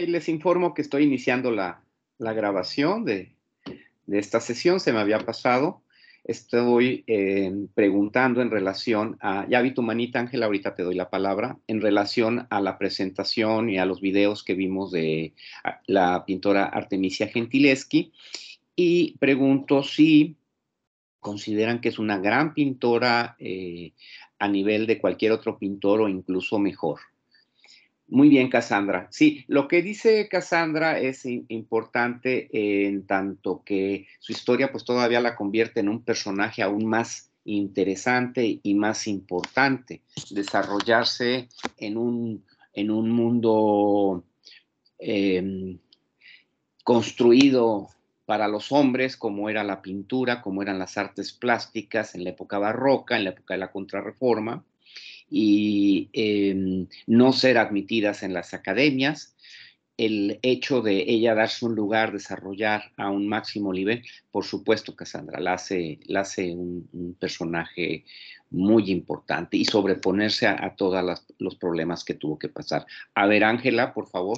Les informo que estoy iniciando la grabación de esta sesión. Se me había pasado. Estoy preguntando en relación a, ya vi tu manita, Ángela, ahorita te doy la palabra, en relación a la presentación y a los videos que vimos de la pintora Artemisia Gentileschi, y pregunto si consideran que es una gran pintora a nivel de cualquier otro pintor o incluso mejor. Muy bien, Cassandra. Sí, lo que dice Cassandra es importante en tanto que su historia pues todavía la convierte en un personaje aún más interesante y más importante. Desarrollarse en un mundo construido para los hombres, como era la pintura, como eran las artes plásticas en la época barroca, en la época de la Contrarreforma, y no ser admitidas en las academias. El hecho de ella darse un lugar, desarrollar a un máximo nivel, por supuesto, Cassandra, la hace un personaje muy importante y sobreponerse a todos los problemas que tuvo que pasar. A ver, Ángela, por favor.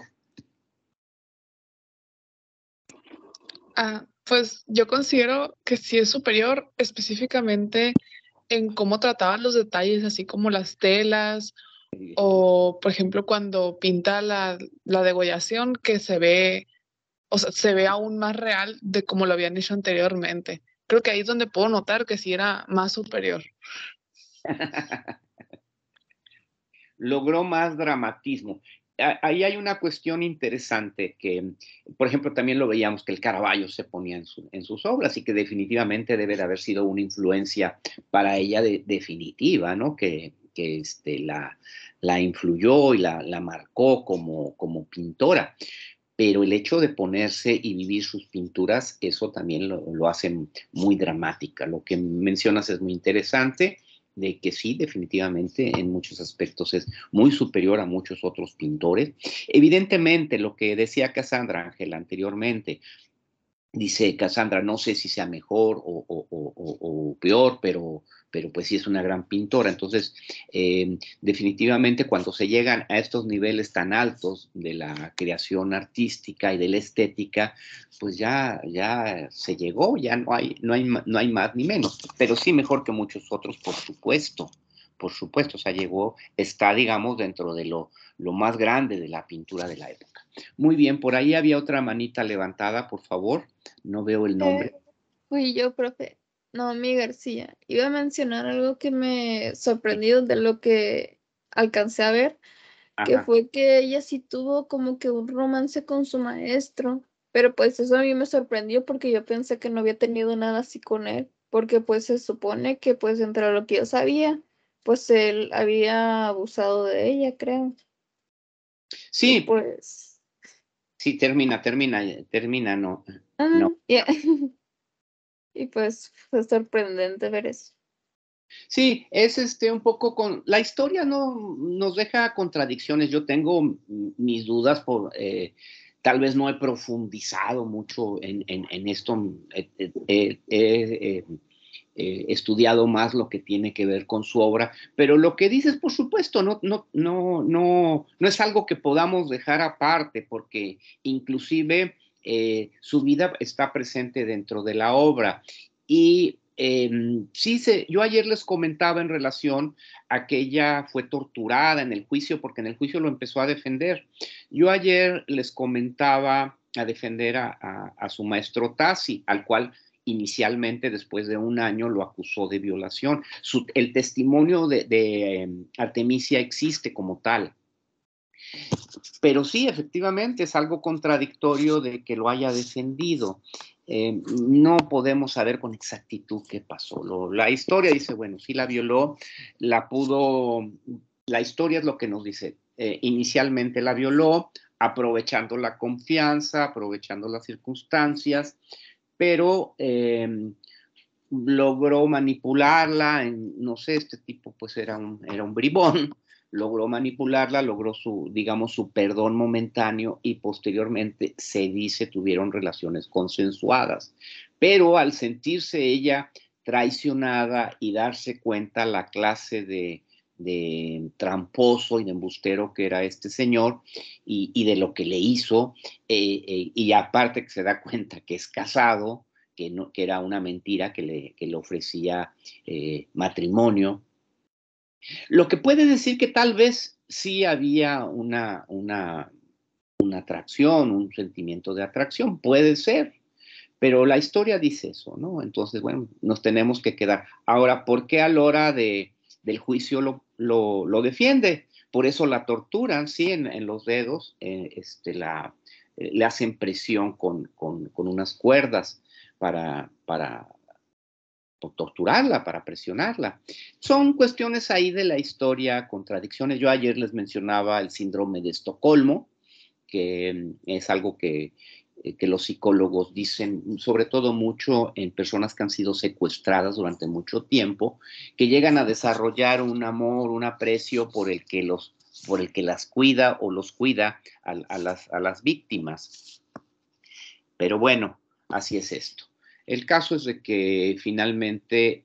Pues yo considero que sí es superior específicamente en cómo trataban los detalles, así como las telas, o por ejemplo cuando pinta la degollación, que se ve, o sea, se ve aún más real de como lo habían hecho anteriormente. Creo que ahí es donde puedo notar que sí era más superior. Logró más dramatismo. Ahí hay una cuestión interesante que, por ejemplo, también lo veíamos que el Caravaggio se ponía en sus obras y que definitivamente debe de haber sido una influencia para ella definitiva, ¿no? Que la influyó y la marcó como pintora. Pero el hecho de ponerse y vivir sus pinturas, eso también lo hace muy dramática. Lo que mencionas es muy interesante, de que sí, definitivamente en muchos aspectos es muy superior a muchos otros pintores. Evidentemente, lo que decía Cassandra Ángela anteriormente, dice Cassandra, no sé si sea mejor o peor, pero pues sí es una gran pintora. Entonces, definitivamente cuando se llegan a estos niveles tan altos de la creación artística y de la estética, pues ya se llegó, ya no hay más ni menos, pero sí mejor que muchos otros, por supuesto. Por supuesto, o sea, está, digamos, dentro de lo más grande de la pintura de la época. Muy bien, por ahí había otra manita levantada, por favor. No veo el nombre. Fui yo, profe. Naomi García. Iba a mencionar algo que me sorprendió de lo que alcancé a ver, que fue que ella sí tuvo como que un romance con su maestro, pero pues eso a mí me sorprendió porque yo pensé que no había tenido nada así con él, porque pues se supone que pues entre lo que yo sabía, pues él había abusado de ella, creo. Sí. Y pues... Sí, termina, no. No. Yeah. Y pues fue sorprendente ver eso. Sí, es un poco la historia no nos deja contradicciones. Yo tengo mis dudas tal vez no he profundizado mucho en esto. He estudiado más lo que tiene que ver con su obra, pero lo que dices, por supuesto, no es algo que podamos dejar aparte, porque inclusive su vida está presente dentro de la obra. Y yo ayer les comentaba en relación a que ella fue torturada en el juicio, porque en el juicio lo empezó a defender. Yo ayer les comentaba a defender a su maestro Tassi, al cual inicialmente, después de un año, lo acusó de violación. El testimonio de Artemisia existe como tal. Pero sí, efectivamente, es algo contradictorio de que lo haya defendido. No podemos saber con exactitud qué pasó. La historia dice, bueno, sí la violó, la historia es lo que nos dice. Inicialmente la violó, aprovechando la confianza, aprovechando las circunstancias, pero logró manipularla, no sé, este tipo pues era un bribón, logró manipularla, logró su perdón momentáneo y posteriormente se dice tuvieron relaciones consensuadas. Pero al sentirse ella traicionada y darse cuenta la clase de tramposo y de embustero que era este señor y de lo que le hizo, y aparte que se da cuenta que es casado, que era una mentira, que le ofrecía matrimonio. Lo que puede decir que tal vez sí había una atracción, un sentimiento de atracción, puede ser, pero la historia dice eso, ¿no? Entonces, bueno, nos tenemos que quedar. Ahora, ¿por qué a la hora del juicio lo defiende? Por eso la torturan, sí, en los dedos, le hacen presión con unas cuerdas para torturarla, para presionarla. Son cuestiones ahí de la historia, contradicciones. Yo ayer les mencionaba el síndrome de Estocolmo, que es algo que los psicólogos dicen, sobre todo mucho en personas que han sido secuestradas durante mucho tiempo, que llegan a desarrollar un amor, un aprecio por el que las cuida o los cuida a las víctimas. Pero bueno, así es esto. El caso es de que finalmente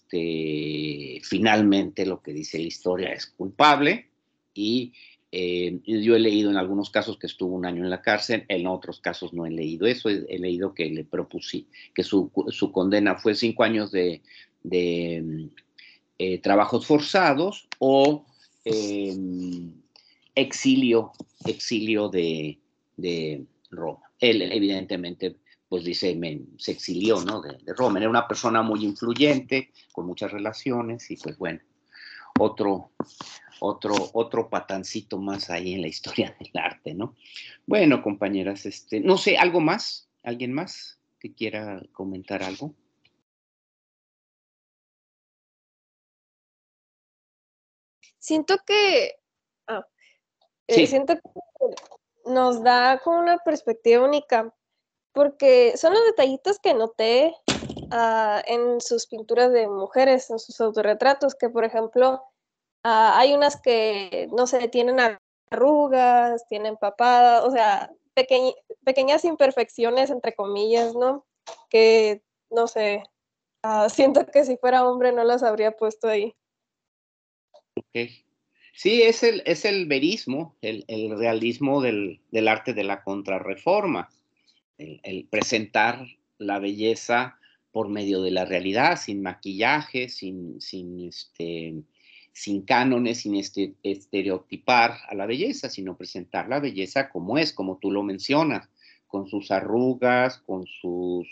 lo que dice la historia es culpable y yo he leído en algunos casos que estuvo 1 año en la cárcel, en otros casos no he leído eso, he leído que le propuse que su condena fue 5 años de trabajos forzados o exilio de Roma. Él evidentemente pues dice, se exilió, ¿no? de Roma. Era una persona muy influyente, con muchas relaciones y pues bueno, otro patancito más ahí en la historia del arte, ¿no? Bueno, compañeras, no sé, ¿algo más? ¿Alguien más que quiera comentar algo? Siento que, Sí. siento que nos da como una perspectiva única, porque son los detallitos que noté en sus pinturas de mujeres, en sus autorretratos, que por ejemplo, hay unas que, no sé, tienen arrugas, tienen papada, o sea, pequeñas imperfecciones, entre comillas, ¿no? Que, no sé, siento que si fuera hombre no las habría puesto ahí. Ok. Sí, es el verismo, el realismo del arte de la contrarreforma, el presentar la belleza por medio de la realidad, sin maquillaje, sin cánones, sin estereotipar a la belleza, sino presentar la belleza como es, como tú lo mencionas, con sus arrugas, con sus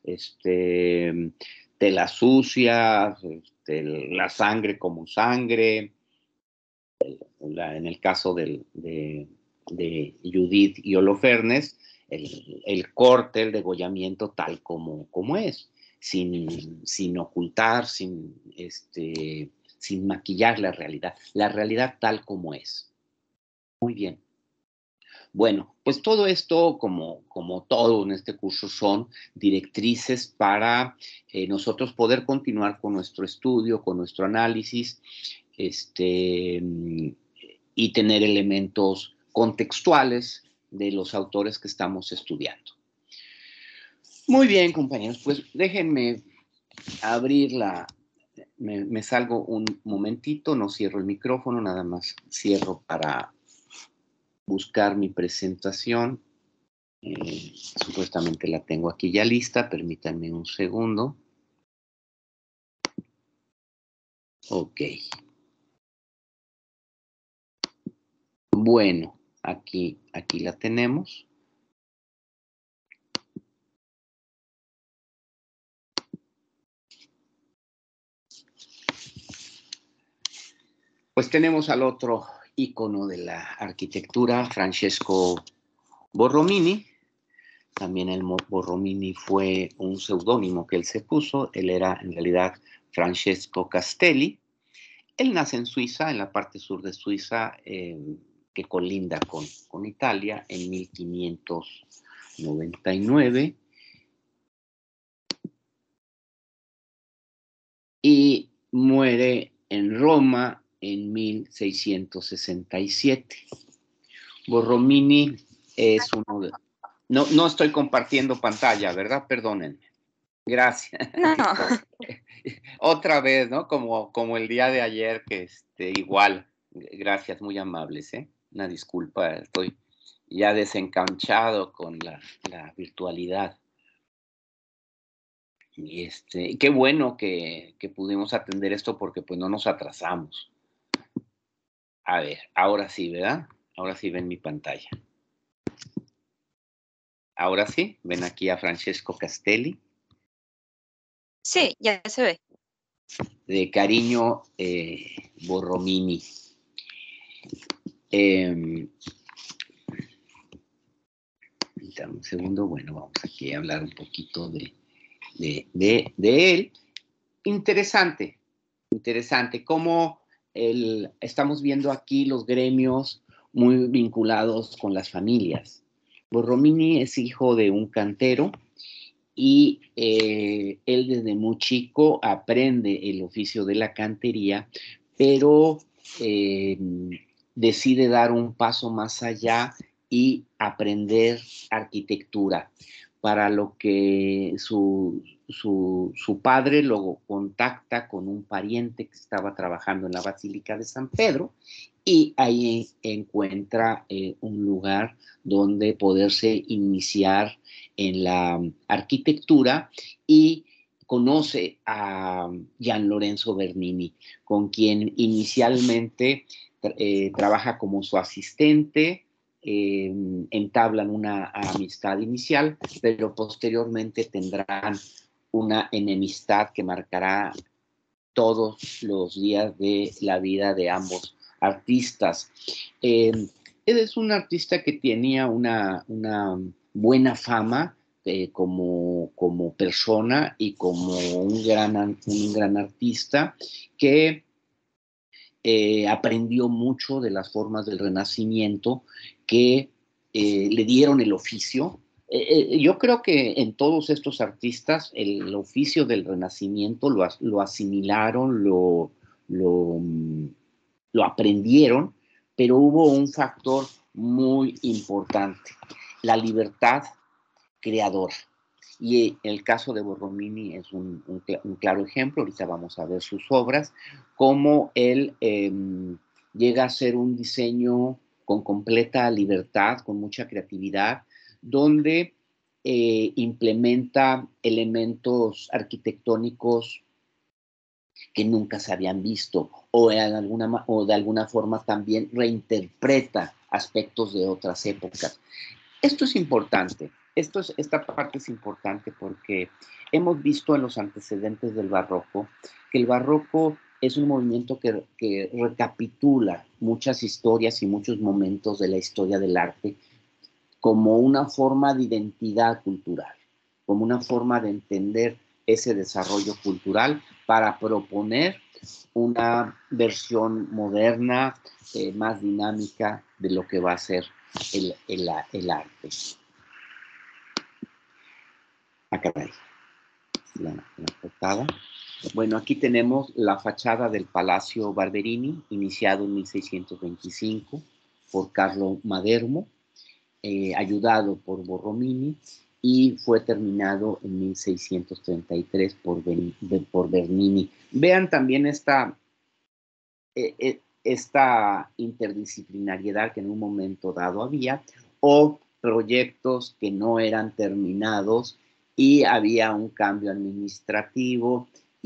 telas sucias, la sangre como sangre. En el caso de Judith y Holofernes, el corte, el degollamiento tal como es, sin ocultar, sin maquillar la realidad tal como es. Muy bien. Bueno, pues todo esto, como todo en este curso, son directrices para nosotros poder continuar con nuestro estudio, con nuestro análisis, y tener elementos contextuales de los autores que estamos estudiando. Muy bien, compañeros, pues déjenme abrir me salgo un momentito, no cierro el micrófono, nada más cierro para buscar mi presentación. Supuestamente la tengo aquí ya lista, permítanme un segundo. Ok. Bueno, aquí la tenemos. Pues tenemos al otro ícono de la arquitectura, Francesco Borromini. También el Borromini fue un seudónimo que él se puso. Él era en realidad Francesco Castelli. Él nace en Suiza, en la parte sur de Suiza, que colinda con Italia, en 1599. Y muere en Roma en 1667. Borromini es uno de... No estoy compartiendo pantalla, ¿verdad? Perdónenme. Gracias. No. Otra vez, ¿no? Como el día de ayer, que igual. Gracias, muy amables, ¿eh? Una disculpa, estoy ya desencanchado con la virtualidad. Y qué bueno que pudimos atender esto porque pues no nos atrasamos. A ver, ahora sí, ¿verdad? Ahora sí ven mi pantalla. Ahora sí, ven aquí a Francesco Castelli. Sí, ya se ve. De cariño, Borromini. Dame un segundo, bueno, vamos aquí a hablar un poquito de él. Interesante cómo estamos viendo aquí los gremios muy vinculados con las familias. Borromini es hijo de un cantero y él desde muy chico aprende el oficio de la cantería, pero decide dar un paso más allá y aprender arquitectura, para lo que su padre lo contacta con un pariente que estaba trabajando en la Basílica de San Pedro y ahí encuentra un lugar donde poderse iniciar en la arquitectura y conoce a Gian Lorenzo Bernini, con quien inicialmente trabaja como su asistente, entablan una amistad inicial, pero posteriormente tendrán una enemistad que marcará todos los días de la vida de ambos artistas. Él es un artista que tenía una buena fama como persona y como un gran artista que aprendió mucho de las formas del Renacimiento que le dieron el oficio. Yo creo que en todos estos artistas el oficio del Renacimiento lo asimilaron, lo aprendieron, pero hubo un factor muy importante, la libertad creadora. Y el caso de Borromini es un claro ejemplo. Ahorita vamos a ver sus obras, cómo él llega a hacer un diseño con completa libertad, con mucha creatividad, donde implementa elementos arquitectónicos que nunca se habían visto, o de alguna forma también reinterpreta aspectos de otras épocas. Esto es importante. Esta parte es importante porque hemos visto en los antecedentes del barroco que el barroco es un movimiento que recapitula muchas historias y muchos momentos de la historia del arte como una forma de identidad cultural, como una forma de entender ese desarrollo cultural para proponer una versión moderna, más dinámica de lo que va a ser el arte. Caray. La portada. Bueno, aquí tenemos la fachada del Palacio Barberini, iniciado en 1625 por Carlo Maderno, ayudado por Borromini, y fue terminado en 1633 por Bernini. Vean también esta interdisciplinariedad que en un momento dado había, o proyectos que no eran terminados y había un cambio administrativo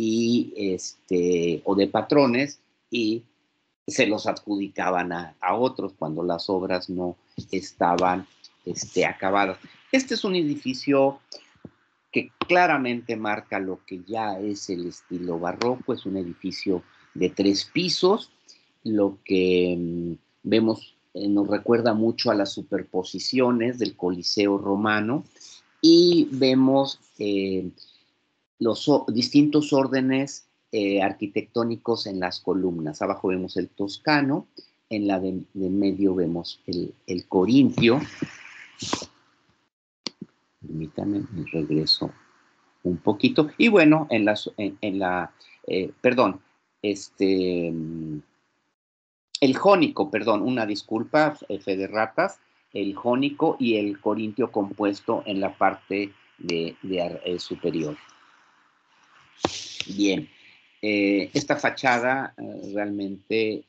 o de patrones y se los adjudicaban a otros cuando las obras no estaban acabadas. Este es un edificio que claramente marca lo que ya es el estilo barroco. Es un edificio de 3 pisos, lo que vemos nos recuerda mucho a las superposiciones del Coliseo romano, y vemos los distintos órdenes arquitectónicos en las columnas. Abajo vemos el toscano, en la de medio vemos el corintio. Permítanme, me regreso un poquito. Y bueno, el jónico, perdón, una disculpa, fe de ratas, el jónico y el corintio compuesto en la parte superior. Bien, esta fachada realmente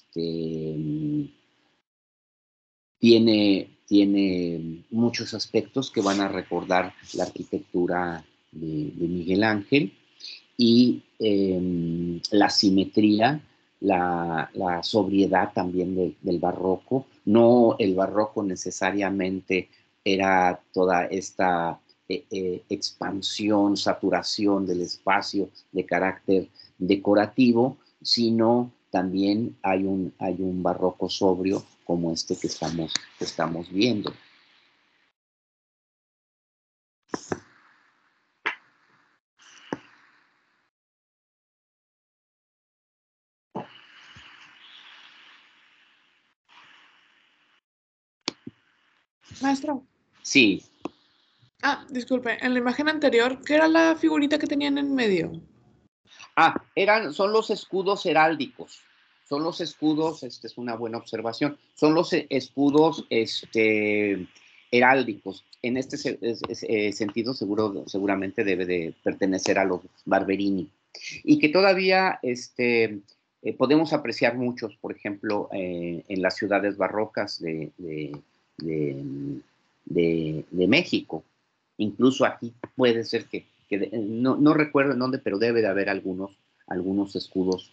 tiene muchos aspectos que van a recordar la arquitectura de Miguel Ángel y la simetría, la sobriedad también del barroco. No el barroco necesariamente era toda esta expansión, saturación del espacio de carácter decorativo, sino también hay un barroco sobrio como este que estamos viendo. Maestro. Sí. Ah, disculpe, en la imagen anterior, ¿qué era la figurita que tenían en medio? Son los escudos heráldicos. Son los escudos, es una buena observación, son los escudos heráldicos. En este sentido, seguramente debe de pertenecer a los Barberini. Y que todavía podemos apreciar muchos, por ejemplo, en las ciudades barrocas de México. Incluso aquí puede ser que no recuerdo en dónde, pero debe de haber algunos escudos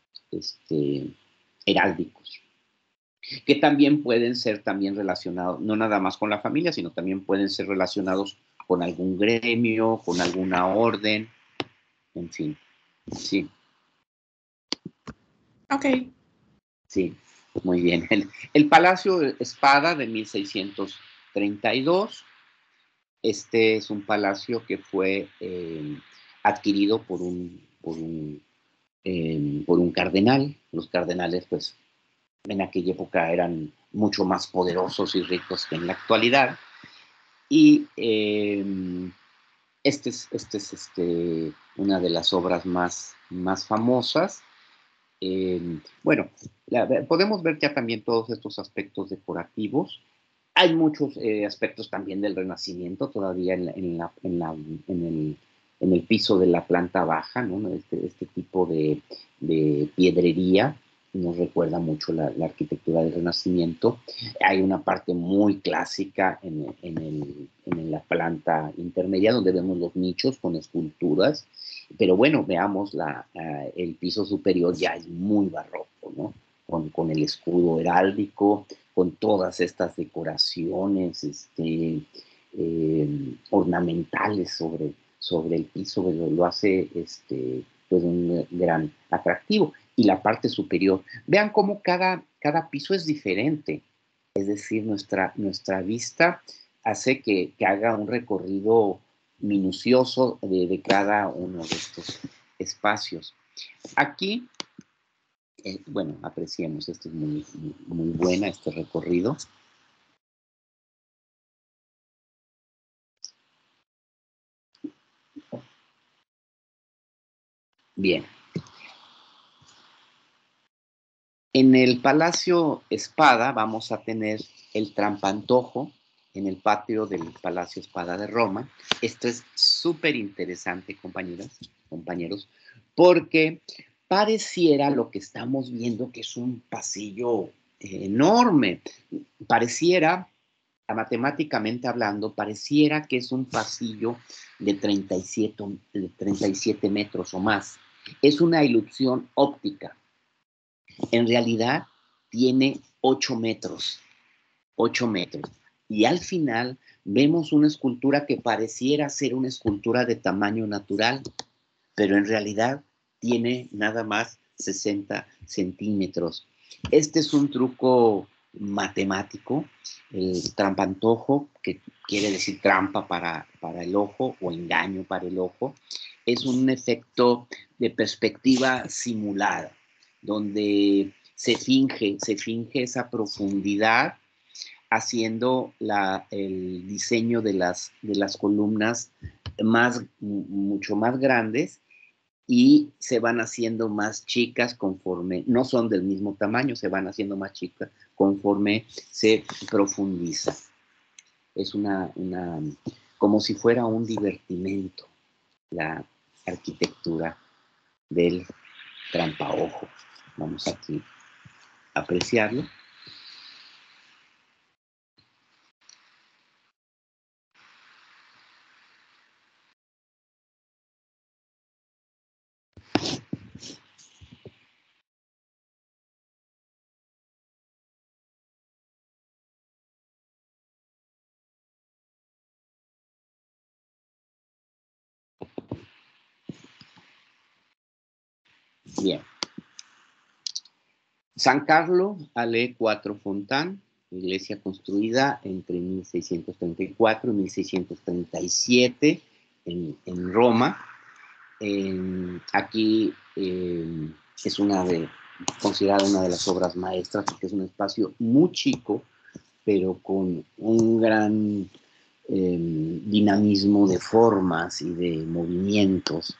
heráldicos, que también pueden ser relacionados, no nada más con la familia, sino también pueden ser relacionados con algún gremio, con alguna orden, en fin, sí. Ok. Sí, muy bien. El Palacio Espada de 1632, este es un palacio que fue adquirido por un cardenal. Los cardenales, pues, en aquella época eran mucho más poderosos y ricos que en la actualidad. Y esta es una de las obras más famosas. Bueno, podemos ver ya también todos estos aspectos decorativos. Hay muchos aspectos también del Renacimiento todavía en el piso de la planta baja, ¿no? Este tipo de piedrería nos recuerda mucho la arquitectura del Renacimiento. Hay una parte muy clásica en la planta intermedia donde vemos los nichos con esculturas, pero bueno, veamos el piso superior, ya es muy barroco, ¿no? Con el escudo heráldico, con todas estas decoraciones ornamentales sobre el piso, lo hace pues un gran atractivo. Y la parte superior, vean cómo cada piso es diferente, es decir, nuestra vista hace que haga un recorrido minucioso de cada uno de estos espacios. Aquí, bueno, apreciemos, esto es muy buena, este recorrido. Bien. En el Palacio Espada vamos a tener el trampantojo en el patio del Palacio Espada de Roma. Esto es súper interesante, compañeros, porque pareciera lo que estamos viendo que es un pasillo enorme. Pareciera, matemáticamente hablando, pareciera que es un pasillo de 37 metros o más. Es una ilusión óptica. En realidad tiene 8 metros. Y al final vemos una escultura que pareciera ser una escultura de tamaño natural, pero en realidad tiene nada más 60 centímetros. Este es un truco matemático, el trampantojo, que quiere decir trampa para el ojo o engaño para el ojo, es un efecto de perspectiva simulada, donde se finge esa profundidad haciendo el diseño de las columnas mucho más grandes, y se van haciendo más chicas conforme, no son del mismo tamaño, se van haciendo más chicas conforme se profundiza. Es como si fuera un divertimento arquitectura del trampaojo. Vamos aquí a apreciarlo. Bien. San Carlo alle Quattro Fontane, iglesia construida entre 1634 y 1637 en Roma. Aquí es considerada una de las obras maestras porque es un espacio muy chico, pero con un gran dinamismo de formas y de movimientos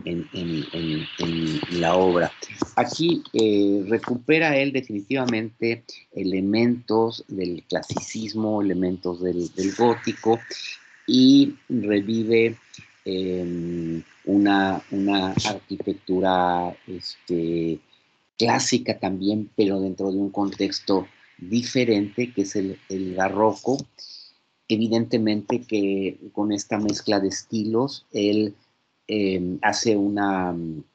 en la obra. Aquí recupera él definitivamente elementos del clasicismo, elementos del gótico, y revive una arquitectura clásica también, pero dentro de un contexto diferente, que es el barroco. Evidentemente que con esta mezcla de estilos, él hace una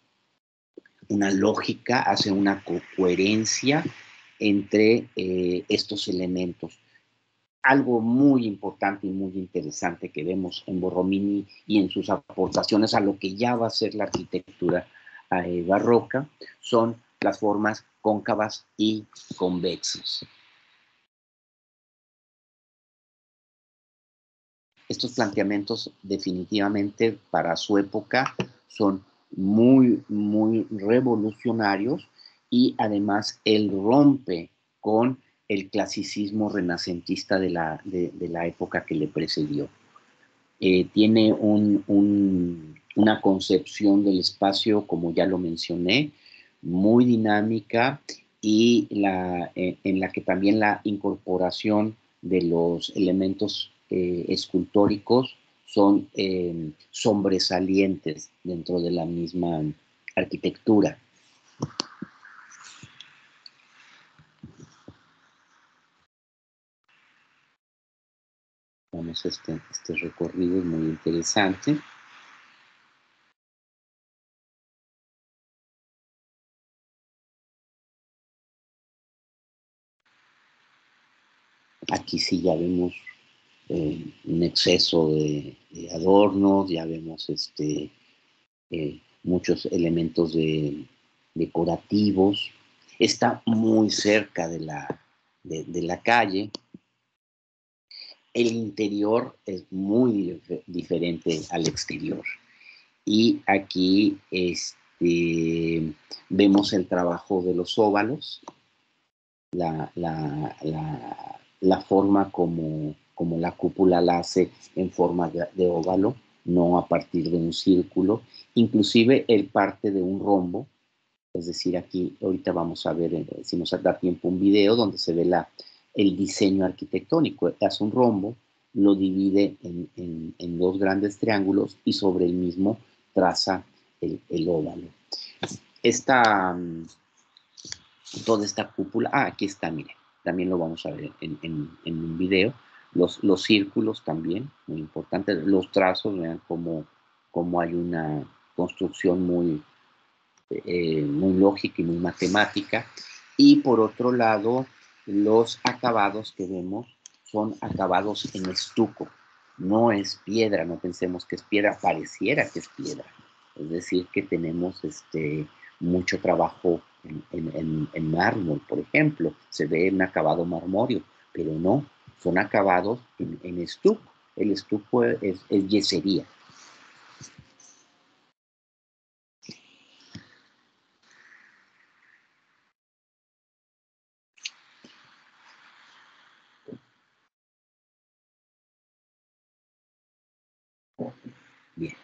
lógica, hace una coherencia entre estos elementos. Algo muy importante y muy interesante que vemos en Borromini y en sus aportaciones a lo que ya va a ser la arquitectura barroca son las formas cóncavas y convexas. Estos planteamientos definitivamente para su época son muy, muy revolucionarios, y además él rompe con el clasicismo renacentista de la época que le precedió. Tiene una concepción del espacio, como ya lo mencioné, muy dinámica, y en la que también la incorporación de los elementos escultóricos son sobresalientes dentro de la misma arquitectura. Vamos, este recorrido es muy interesante. Aquí sí ya vemos un exceso de adornos, ya vemos muchos elementos decorativos. Está muy cerca de la calle. El interior es muy diferente al exterior. Y aquí vemos el trabajo de los óvalos, la forma como la cúpula la hace en forma de óvalo, no a partir de un círculo. Inclusive él parte de un rombo, es decir, aquí ahorita vamos a ver, si nos da tiempo, un video donde se ve el diseño arquitectónico. Hace un rombo, lo divide en dos grandes triángulos y sobre el mismo traza el óvalo. Toda esta cúpula, aquí está, miren, también lo vamos a ver en un video. Los círculos también, muy importantes. Los trazos, vean cómo hay una construcción muy lógica y muy matemática. Y por otro lado, los acabados que vemos son acabados en estuco. No es piedra, no pensemos que es piedra, pareciera que es piedra. Es decir, que tenemos mucho trabajo en mármol, por ejemplo. Se ve un acabado marmóreo, pero no, son acabados en estuco. El estuco es yesería. Bien.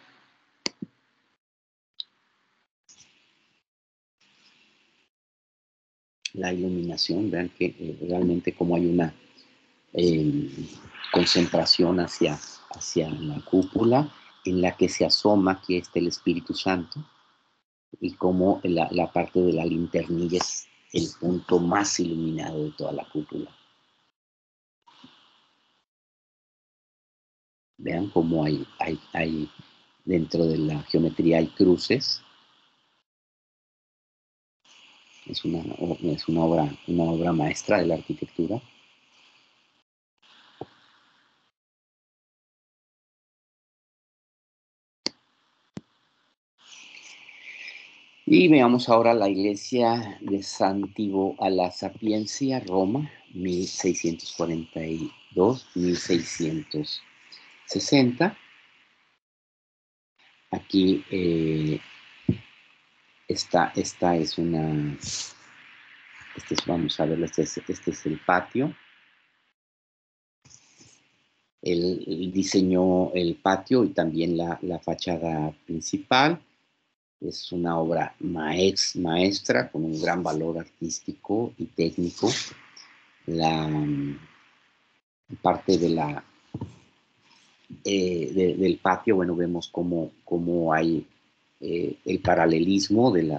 La iluminación, vean que realmente como hay una concentración hacia la cúpula. en la que se asoma que está el Espíritu Santo y cómo la parte de la linternilla es el punto más iluminado de toda la cúpula. Vean cómo hay dentro de la geometría hay cruces. Es una obra maestra de la arquitectura. Y veamos ahora la iglesia de Santiago a la Sapiencia, Roma, 1642-1660. Aquí esta es una... vamos a ver, este es el patio. Él diseñó el patio y también la fachada principal. Es una obra maestra con un gran valor artístico y técnico. La parte de del patio, bueno, vemos cómo hay el paralelismo de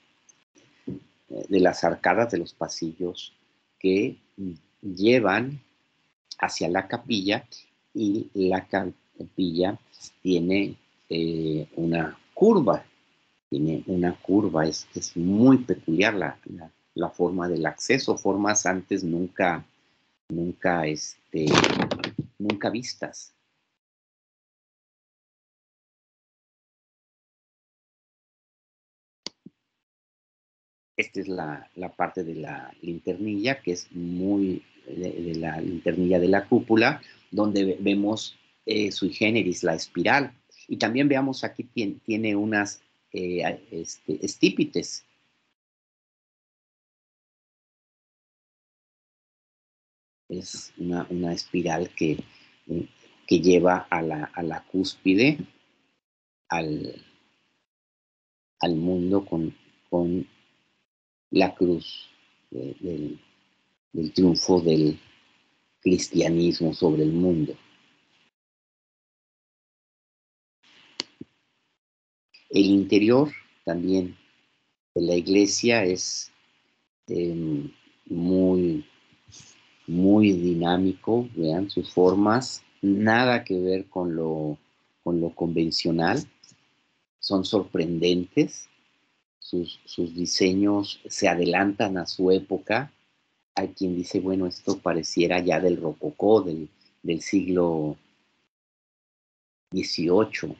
las arcadas de los pasillos que llevan hacia la capilla, y la capilla tiene una curva. Es muy peculiar la forma del acceso, formas antes nunca vistas. Esta es la parte de la linternilla, que es muy de la linternilla de la cúpula, donde vemos sui generis, la espiral. Y también veamos aquí tiene unas estípites. Es una espiral que lleva a la cúspide, al mundo con la cruz del triunfo del cristianismo sobre el mundo. El interior también de la iglesia es muy dinámico. Vean sus formas, nada que ver con lo convencional. Son sorprendentes. Sus diseños se adelantan a su época. Hay quien dice, bueno, esto pareciera ya del rococó, del siglo XVIII.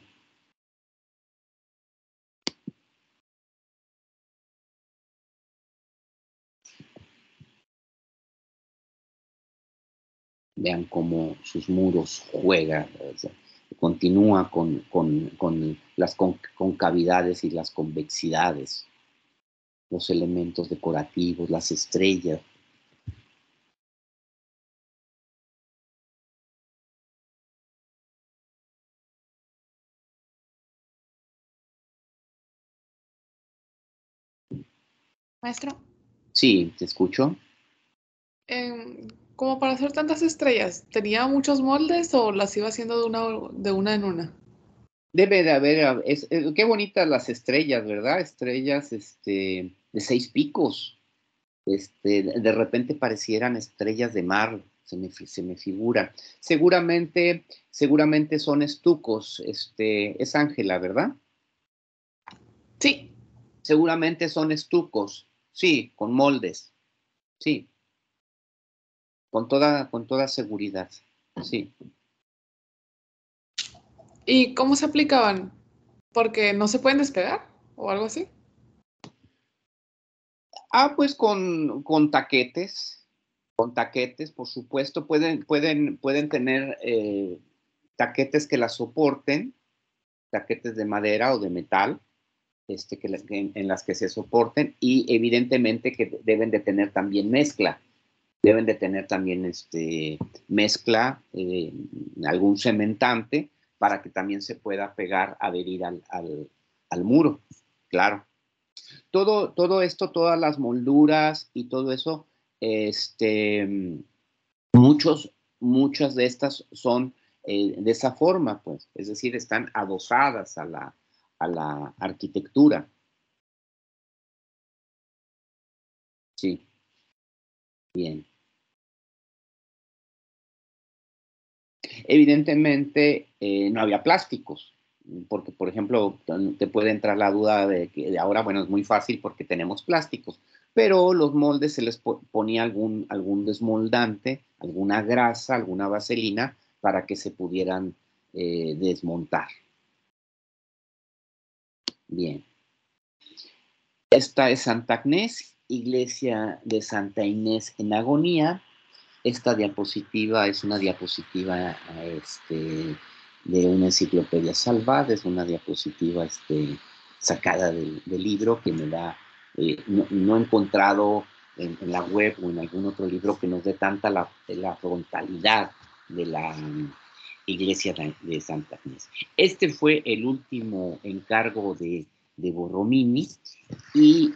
Vean cómo sus muros juegan, o sea, continúa con las concavidades y las convexidades, los elementos decorativos, las estrellas. Maestro, Sí, ¿te escucho? como para hacer tantas estrellas, ¿tenía muchos moldes o las iba haciendo de una en una? Debe de haber, qué bonitas las estrellas, ¿verdad? Estrellas de 6 picos. De repente parecieran estrellas de mar, se me figura. Seguramente son estucos, es Ángela, ¿verdad? Sí. Seguramente son estucos, sí, con moldes, sí, con toda seguridad, sí. ¿Y cómo se aplicaban? ¿Porque no se pueden despegar o algo así? Pues con taquetes, por supuesto, pueden tener taquetes que las soporten, taquetes de madera o de metal, en las que se soporten, y evidentemente que deben de tener también mezcla. Deben de tener también mezcla, algún cementante, para que también se pueda pegar, adherir al muro, claro. Todo esto, todas las molduras y todo eso, muchas de estas son de esa forma, pues, es decir, están adosadas a la arquitectura. Sí, bien. Evidentemente no había plásticos, porque por ejemplo te puede entrar la duda de que de ahora, bueno, es muy fácil porque tenemos plásticos, pero los moldes se les ponía algún desmoldante, alguna grasa, alguna vaselina para que se pudieran desmontar. Bien. Esta es Santa Agnés, iglesia de Santa Inés en Agonía. Esta diapositiva es una diapositiva de una enciclopedia salvada, es una diapositiva sacada del libro que me da, no he encontrado en la web o en algún otro libro que nos dé tanta la frontalidad de la iglesia de Santa Inés. Este fue el último encargo de Borromini y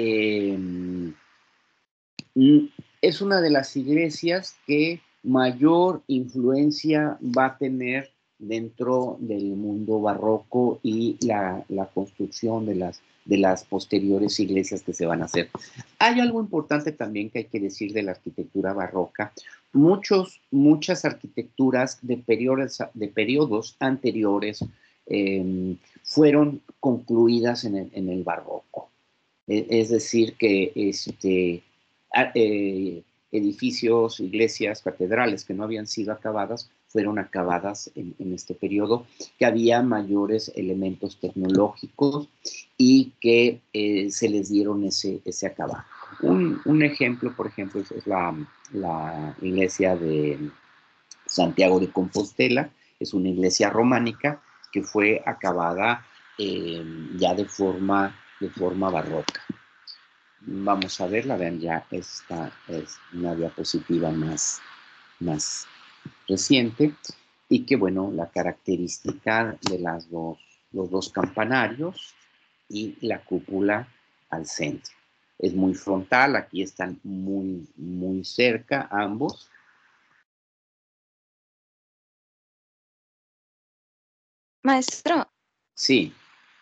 es una de las iglesias que mayor influencia va a tener dentro del mundo barroco y la construcción de las posteriores iglesias que se van a hacer. Hay algo importante también que hay que decir de la arquitectura barroca. Muchas arquitecturas de periodos anteriores fueron concluidas en el barroco. Es decir, que edificios, iglesias, catedrales que no habían sido acabadas, fueron acabadas en este periodo, que había mayores elementos tecnológicos y que se les dieron ese acabado. Un ejemplo, por ejemplo, es la iglesia de Santiago de Compostela, es una iglesia románica que fue acabada ya de forma barroca. Vamos a verla, vean, ya esta es una diapositiva más reciente y que, bueno, la característica de los dos campanarios y la cúpula al centro. Es muy frontal, aquí están muy cerca ambos. Maestro, Sí.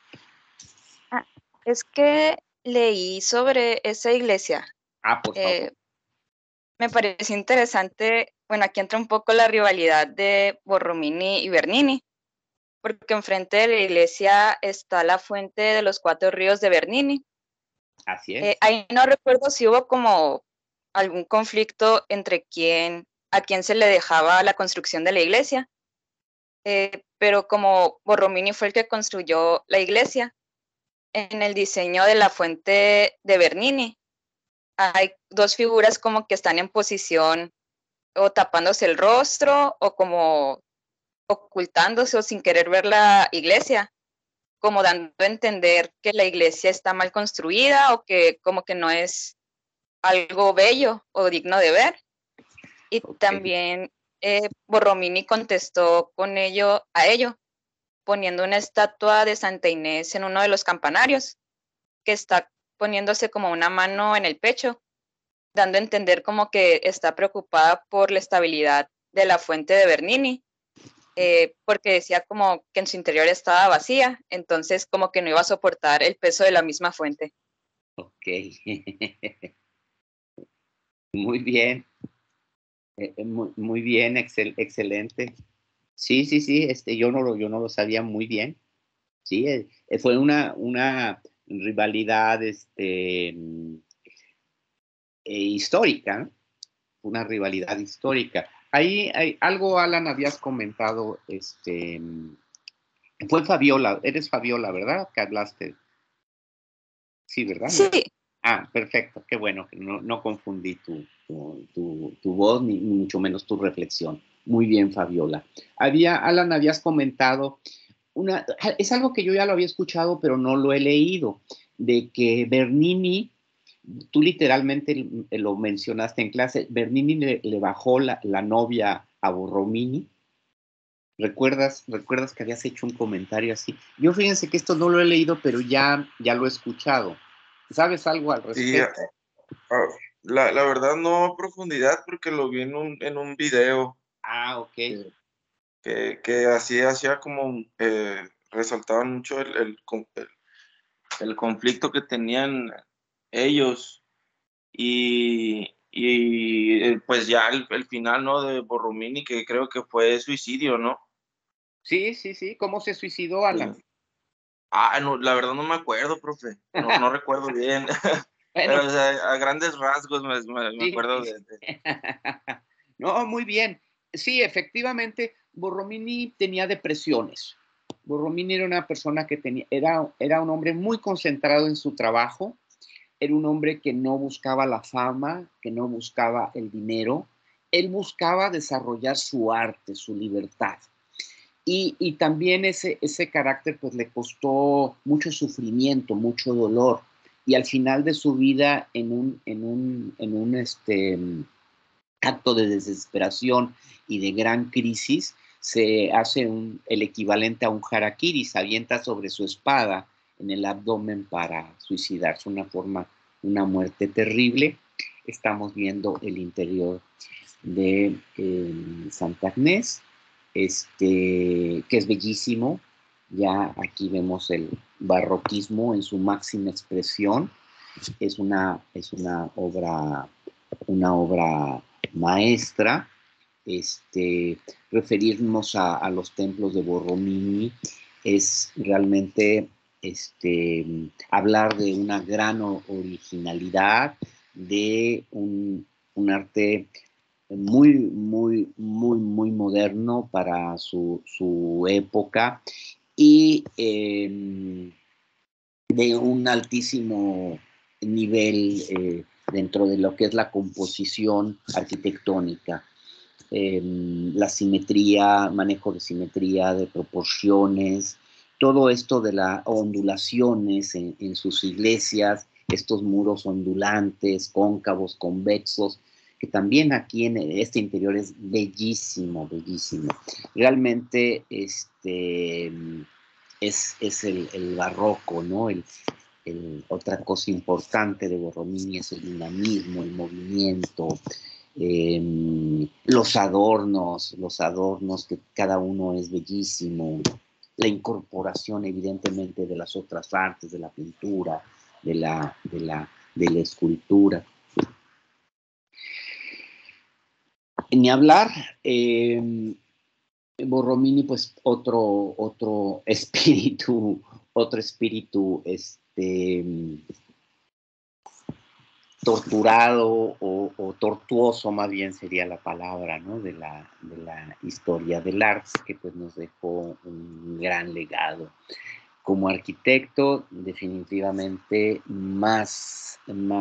es que leí sobre esa iglesia. Por favor. Me parece interesante, bueno, aquí entra un poco la rivalidad de Borromini y Bernini, porque enfrente de la iglesia está la fuente de los 4 ríos de Bernini. Así es. Ahí no recuerdo si hubo como algún conflicto entre a quién se le dejaba la construcción de la iglesia, pero como Borromini fue el que construyó la iglesia, en el diseño de la fuente de Bernini hay 2 figuras como que están en posición o tapándose el rostro o como ocultándose o sin querer ver la iglesia, como dando a entender que la iglesia está mal construida o que como que no es algo bello o digno de ver. Y también Borromini contestó a ello, poniendo una estatua de Santa Inés en uno de los campanarios, que está poniéndose como una mano en el pecho, dando a entender como que está preocupada por la estabilidad de la fuente de Bernini, porque decía como que en su interior estaba vacía, entonces como que no iba a soportar el peso de la misma fuente. Ok. Muy bien. Muy bien, excelente. Sí, yo no lo sabía muy bien. Sí, fue una rivalidad histórica, ¿no? Una rivalidad histórica. Ahí hay algo, Alan, habías comentado, fue Fabiola, eres Fabiola, ¿verdad? Que hablaste. Sí, ¿verdad? Sí. Perfecto, qué bueno, que no confundí tu voz, ni mucho menos tu reflexión. Muy bien, Fabiola. Alan, habías comentado, es algo que yo ya lo había escuchado, pero no lo he leído, de que Bernini, tú literalmente lo mencionaste en clase, Bernini le bajó la novia a Borromini. ¿Recuerdas que habías hecho un comentario así? Yo fíjense que esto no lo he leído, pero ya lo he escuchado. ¿Sabes algo al respecto? La verdad no a profundidad porque lo vi en un video. Ok. que así hacía como resaltaban mucho el conflicto que tenían ellos y pues ya el final, ¿no? De Borromini, que creo que fue suicidio, ¿no? Sí, sí, sí. ¿Cómo se suicidó, Alan? No, la verdad no me acuerdo, profe. No recuerdo bien. Bueno, Pero o sea, a grandes rasgos me sí. acuerdo No, muy bien. Sí, efectivamente, Borromini tenía depresiones. Borromini era una persona que era un hombre muy concentrado en su trabajo, era un hombre que no buscaba la fama, que no buscaba el dinero, él buscaba desarrollar su arte, su libertad. Y también ese carácter pues le costó mucho sufrimiento, mucho dolor. Y al final de su vida, en un acto de desesperación y de gran crisis, se hace el equivalente a un harakiri, se avienta sobre su espada en el abdomen para suicidarse, una muerte terrible. Estamos viendo el interior de Santa Agnés, que es bellísimo. Ya aquí vemos el barroquismo en su máxima expresión. Es una obra maestra. Referirnos a los templos de Borromini es realmente hablar de una gran originalidad, de un arte muy, muy, muy, muy moderno para su época y de un altísimo nivel dentro de lo que es la composición arquitectónica. La simetría, manejo de simetría, de proporciones, todo esto de las ondulaciones en sus iglesias, estos muros ondulantes, cóncavos, convexos, que también aquí en este interior es bellísimo, bellísimo. Realmente es el barroco, ¿no? Otra cosa importante de Borromini es el dinamismo, el movimiento, los adornos, que cada uno es bellísimo, la incorporación evidentemente de las otras artes, de la pintura, de la escultura. Ni hablar, Borromini, pues otro espíritu, torturado o tortuoso, más bien sería la palabra, ¿no? De la historia del arte, que pues nos dejó un gran legado. Como arquitecto, definitivamente más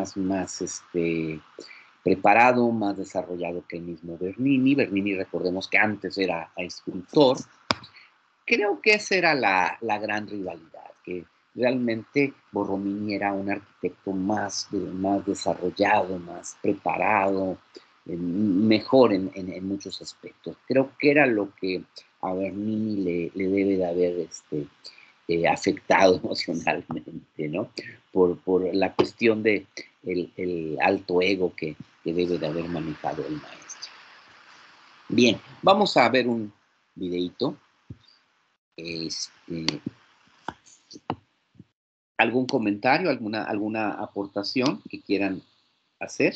preparado, más desarrollado que el mismo Bernini. Bernini, recordemos que antes era escultor. Creo que esa era la gran rivalidad, que realmente Borromini era un arquitecto más desarrollado, más preparado, mejor en muchos aspectos. Creo que era lo que a Bernini le debe de haber afectado emocionalmente, ¿no? Por la cuestión de el alto ego que debe de haber manejado el maestro. Bien, vamos a ver un videíto. ¿Algún comentario, alguna aportación que quieran hacer?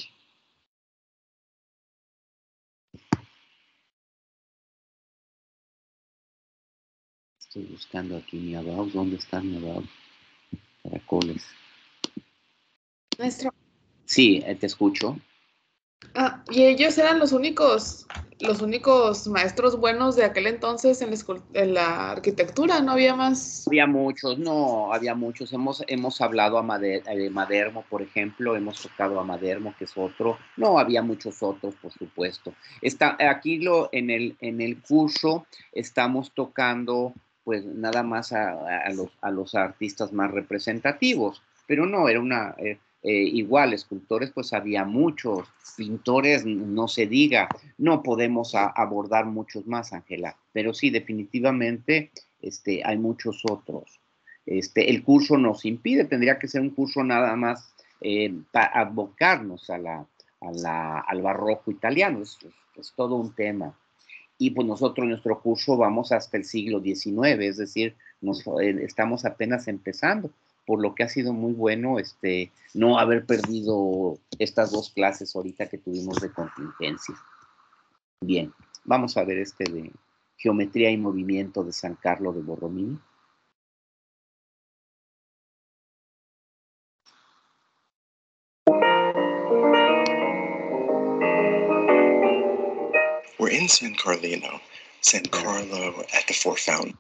Estoy buscando aquí mi about. ¿Dónde está mi about? Caracoles. Maestro. Sí, te escucho. Y ellos eran los únicos maestros buenos de aquel entonces en la arquitectura, ¿no había más? Había muchos. Hemos hablado de Maderno, por ejemplo, hemos tocado a Maderno, que es otro. No, había muchos otros, por supuesto. Aquí en el curso estamos tocando, pues, nada más a los artistas más representativos, pero no, era igual, escultores, pues había muchos, pintores, no se diga, no podemos abordar muchos más, Ángela, pero sí, definitivamente hay muchos otros. El curso nos impide, tendría que ser un curso nada más para abocarnos al barroco italiano, es todo un tema. Y pues nosotros, nuestro curso, vamos hasta el siglo XIX, es decir, estamos apenas empezando, por lo que ha sido muy bueno no haber perdido estas 2 clases ahorita que tuvimos de contingencia. Bien, vamos a ver de Geometría y Movimiento de San Carlo de Borromini. We're in San Carlino, San Carlo at the Four Fountains.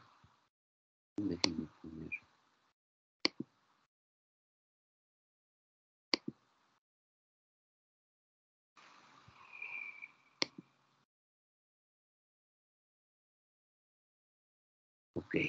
Okay.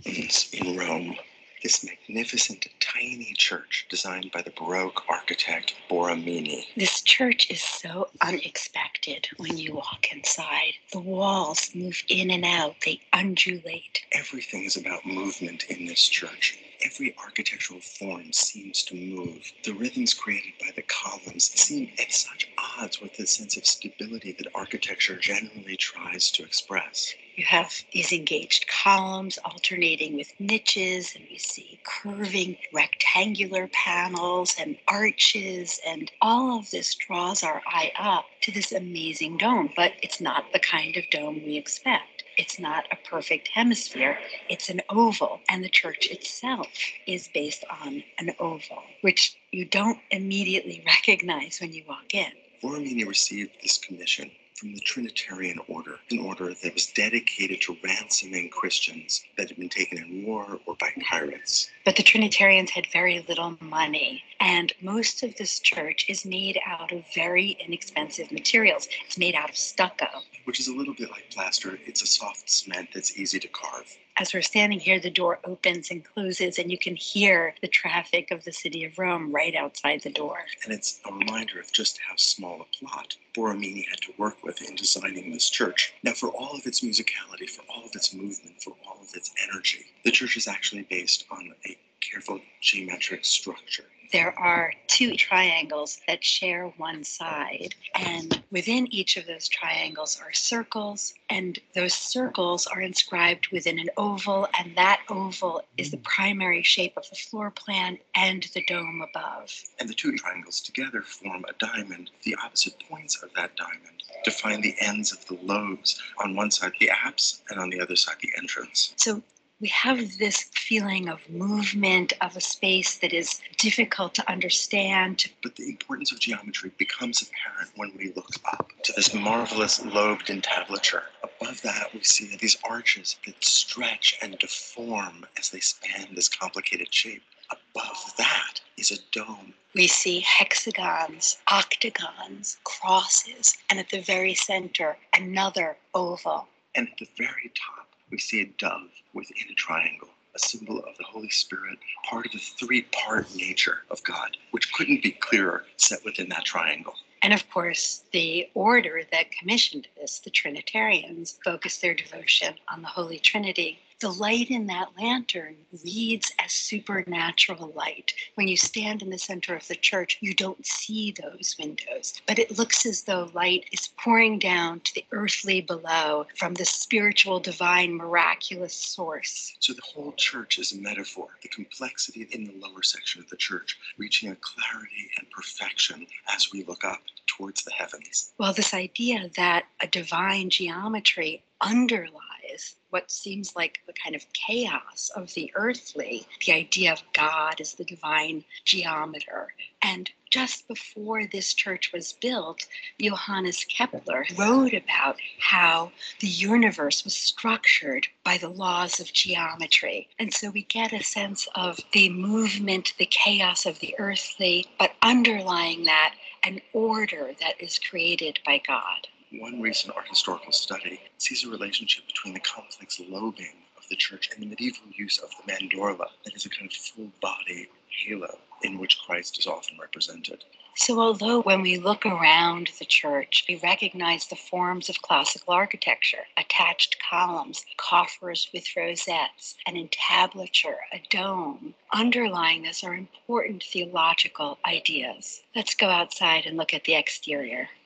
In Rome, this magnificent tiny church designed by the Baroque architect Borromini. This church is so unexpected when you walk inside. The walls move in and out, they undulate. Everything is about movement in this church. Every architectural form seems to move. The rhythms created by the columns seem at such odds with the sense of stability that architecture generally tries to express. You have these engaged columns alternating with niches, and we see curving rectangular panels and arches, and all of this draws our eye up to this amazing dome, but it's not the kind of dome we expect. It's not a perfect hemisphere, it's an oval, and the church itself is based on an oval, which you don't immediately recognize when you walk in. Borromini received this commission from the Trinitarian order, an order that was dedicated to ransoming Christians that had been taken in war or by pirates. But the Trinitarians had very little money, and most of this church is made out of very inexpensive materials. It's made out of stucco. Which is a little bit like plaster. It's a soft cement that's easy to carve. As we're standing here, the door opens and closes, and you can hear the traffic of the city of Rome right outside the door. And it's a reminder of just how small a plot Borromini had to work with in designing this church. Now, for all of its musicality, for all of its movement, for all of its energy, the church is actually based on a careful geometric structure. There are 2 triangles that share one side, and within each of those triangles are circles, and those circles are inscribed within an oval, and that oval is the primary shape of the floor plan and the dome above. And the 2 triangles together form a diamond. The opposite points of that diamond define the ends of the lobes. On one side, the apse, and on the other side, the entrance. So we have this feeling of movement, of a space that is difficult to understand. But the importance of geometry becomes apparent when we look up to this marvelous lobed entablature. Above that, we see these arches that stretch and deform as they span this complicated shape. Above that is a dome. We see hexagons, octagons, crosses, and at the very center, another oval. And at the very top, we see a dove within a triangle, a symbol of the Holy Spirit, part of the 3-part nature of God, which couldn't be clearer set within that triangle. And of course, the order that commissioned this, the Trinitarians, focused their devotion on the Holy Trinity. The light in that lantern reads as supernatural light. When you stand in the center of the church, you don't see those windows, but it looks as though light is pouring down to the earthly below from the spiritual, divine, miraculous source. So the whole church is a metaphor, the complexity in the lower section of the church, reaching a clarity and perfection as we look up towards the heavens. Well, this idea that a divine geometry underlies what seems like the kind of chaos of the earthly, the idea of God as the divine geometer. And just before this church was built, Johannes Kepler wrote about how the universe was structured by the laws of geometry. And so we get a sense of the movement, the chaos of the earthly, but underlying that, an order that is created by God. One recent art historical study sees a relationship between the complex lobing of the church and the medieval use of the mandorla, that is a kind of full body halo in which Christ is often represented. So although when we look around the church, we recognize the forms of classical architecture, attached columns, coffers with rosettes, an entablature, a dome, underlying this are important theological ideas. Let's go outside and look at the exterior.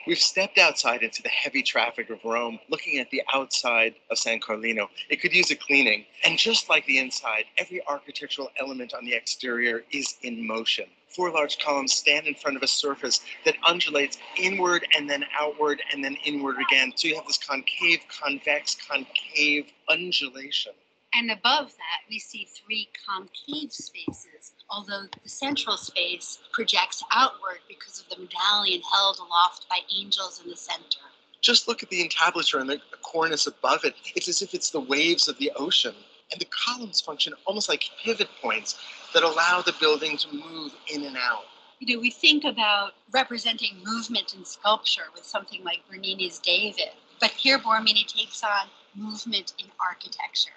We've stepped outside into the heavy traffic of Rome, looking at the outside of San Carlino. It could use a cleaning. And just like the inside, every architectural element on the exterior is in motion. 4 large columns stand in front of a surface that undulates inward and then outward and then inward again. So you have this concave, convex, concave undulation. And above that, we see 3 concave spaces, although the central space projects outward because of the medallion held aloft by angels in the center. Just look at the entablature and the cornice above it. It's as if it's the waves of the ocean. And the columns function almost like pivot points that allow the building to move in and out. You know, we think about representing movement in sculpture with something like Bernini's David, but here Borromini takes on movement in architecture.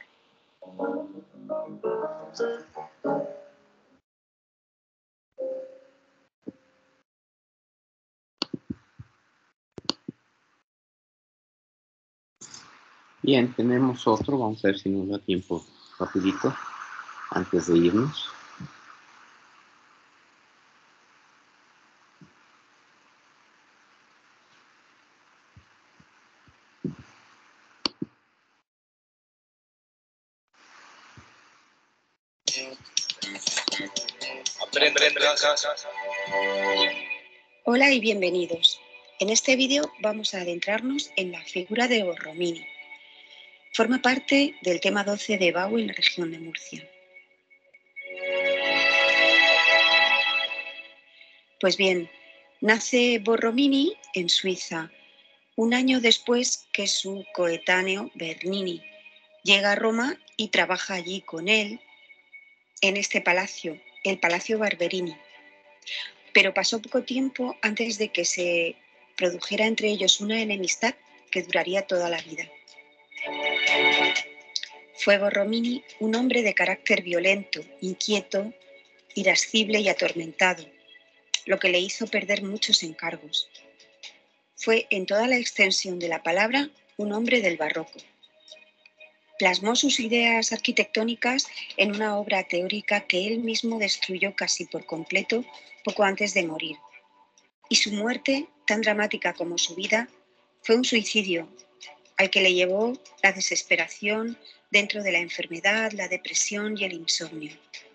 Bien, tenemos otro, vamos a ver si nos da tiempo rapidito antes de irnos. Hola y bienvenidos. En este vídeo vamos a adentrarnos en la figura de Borromini. Forma parte del tema 12 de Bau en la región de Murcia. Pues bien, nace Borromini en Suiza, un año después que su coetáneo Bernini. Llega a Roma y trabaja allí con él en este palacio, el Palacio Barberini. Pero pasó poco tiempo antes de que se produjera entre ellos una enemistad que duraría toda la vida. Fue Borromini un hombre de carácter violento, inquieto, irascible y atormentado, lo que le hizo perder muchos encargos. Fue en toda la extensión de la palabra un hombre del barroco. Plasmó sus ideas arquitectónicas en una obra teórica que él mismo destruyó casi por completo poco antes de morir. Y su muerte, tan dramática como su vida, fue un suicidio al que le llevó la desesperación dentro de la enfermedad, la depresión y el insomnio.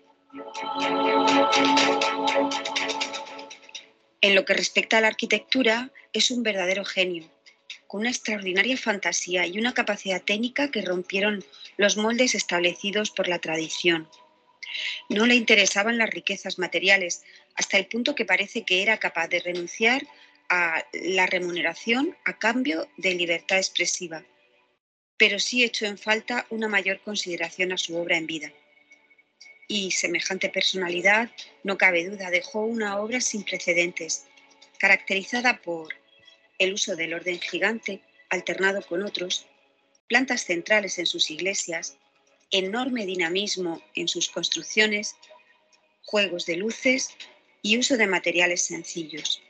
En lo que respecta a la arquitectura, es un verdadero genio, con una extraordinaria fantasía y una capacidad técnica que rompieron los moldes establecidos por la tradición. No le interesaban las riquezas materiales, hasta el punto que parece que era capaz de renunciar a la remuneración a cambio de libertad expresiva, pero sí echó en falta una mayor consideración a su obra en vida. Y semejante personalidad, no cabe duda, dejó una obra sin precedentes, caracterizada por el uso del orden gigante, alternado con otros, plantas centrales en sus iglesias, enorme dinamismo en sus construcciones, juegos de luces y uso de materiales sencillos.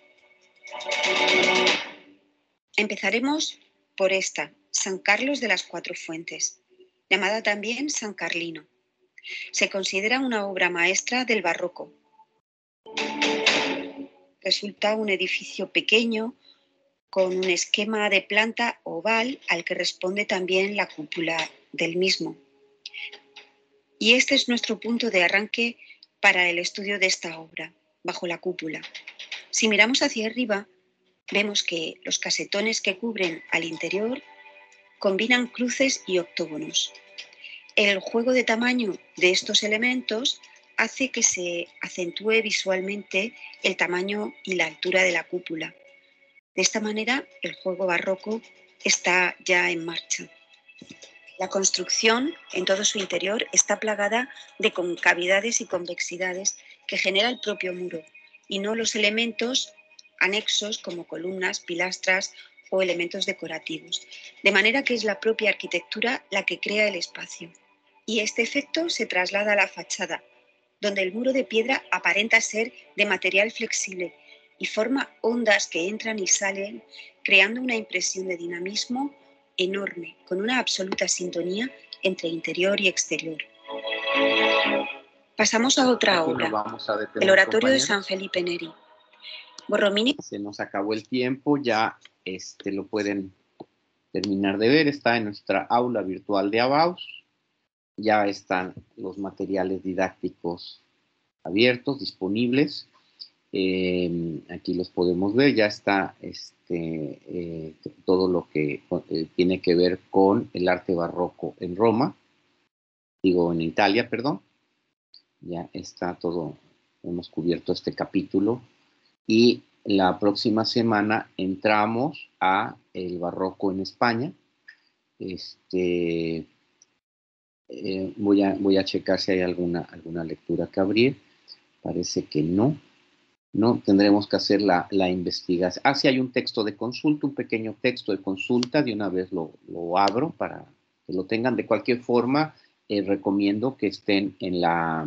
Empezaremos por esta, San Carlos de las Cuatro Fuentes, llamada también San Carlino. Se considera una obra maestra del barroco. Resulta un edificio pequeño con un esquema de planta oval al que responde también la cúpula del mismo. Y este es nuestro punto de arranque para el estudio de esta obra, bajo la cúpula. Si miramos hacia arriba, vemos que los casetones que cubren al interior combinan cruces y octógonos. El juego de tamaño de estos elementos hace que se acentúe visualmente el tamaño y la altura de la cúpula. De esta manera, el juego barroco está ya en marcha. La construcción, en todo su interior, está plagada de concavidades y convexidades que genera el propio muro, y no los elementos anexos como columnas, pilastras o elementos decorativos. De manera que es la propia arquitectura la que crea el espacio. Y este efecto se traslada a la fachada, donde el muro de piedra aparenta ser de material flexible y forma ondas que entran y salen, creando una impresión de dinamismo enorme, con una absoluta sintonía entre interior y exterior. Pasamos a otra obra, el Oratorio de San Felipe Neri. Borromini. Se nos acabó el tiempo, ya lo pueden terminar de ver, está en nuestra aula virtual de Abaus, ya están los materiales didácticos abiertos, disponibles, aquí los podemos ver, ya está todo lo que tiene que ver con el arte barroco en Roma, en Italia, perdón, ya está todo, hemos cubierto este capítulo, y la próxima semana entramos a el barroco en España. Voy a checar si hay alguna lectura que abrir. Parece que no. No, tendremos que hacer la investigación. Sí hay un texto de consulta, un pequeño texto de consulta. De una vez lo abro para que lo tengan. De cualquier forma, recomiendo que estén en la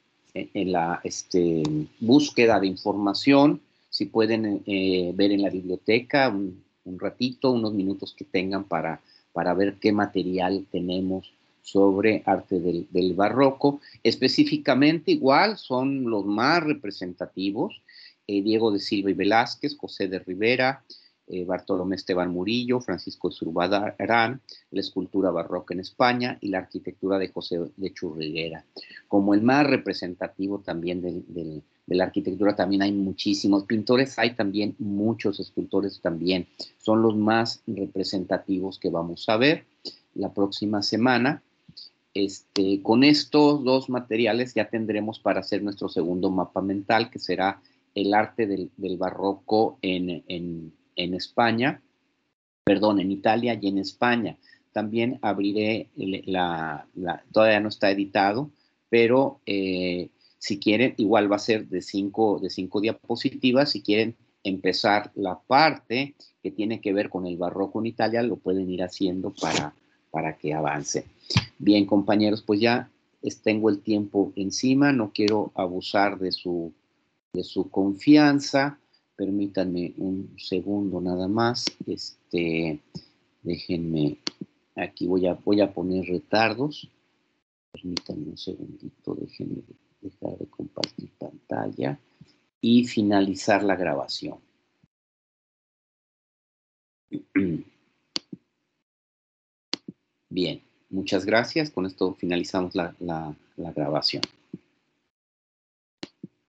búsqueda de información. Si pueden ver en la biblioteca un ratito, unos minutos que tengan para ver qué material tenemos sobre arte del barroco. Específicamente, igual, son los más representativos: Diego de Silva y Velázquez, José de Rivera, Bartolomé Esteban Murillo, Francisco de Zurbarán, la escultura barroca en España y la arquitectura de José de Churriguera. Como el más representativo también de la arquitectura, también hay muchísimos pintores, hay también muchos escultores también. Son los más representativos que vamos a ver la próxima semana. Con estos dos materiales ya tendremos para hacer nuestro segundo mapa mental, que será el arte del barroco en España, perdón, en Italia y en España. También abriré todavía no está editado, pero si quieren, igual va a ser de cinco diapositivas. Si quieren empezar la parte que tiene que ver con el barroco en Italia, lo pueden ir haciendo para que avance. Bien, compañeros, pues ya tengo el tiempo encima, no quiero abusar de su confianza. Permítanme un segundo nada más. Déjenme, aquí voy a poner retardos. Permítanme un segundito, déjenme dejar de compartir pantalla y finalizar la grabación. Bien, muchas gracias. Con esto finalizamos la grabación.